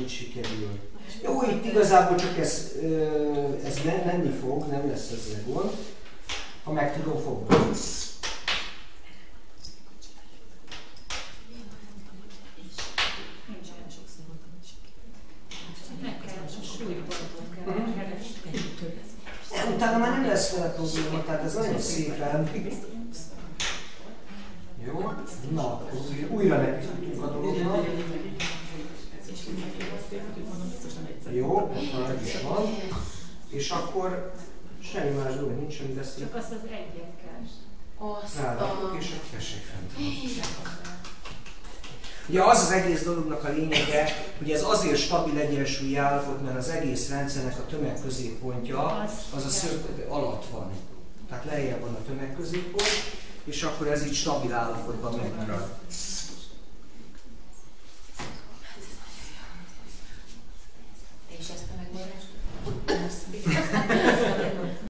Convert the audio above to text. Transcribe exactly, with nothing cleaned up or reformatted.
így sikerül. Jó, itt igazából csak ez, ez menni fog, nem lesz ezzel gond, ha meg tudom fogni. Utána már nem lesz vele probléma, tehát ez nagyon szépen. Jó, na, akkor újra nekitudunk a dolognak. Jó, már is van. És akkor semmi más dolog nincs, amit ezt... Csak azt az egyet kell. Rárakjuk, és akkor tessék fent. Ugye az az egész dolognak a lényege, hogy ez azért stabil egyensúlyi állapot, mert az egész rendszernek a tömegközéppontja az a szög alatt van. Tehát lejjebb van a tömegközéppont, és akkor ez így stabil állapotban megmarad.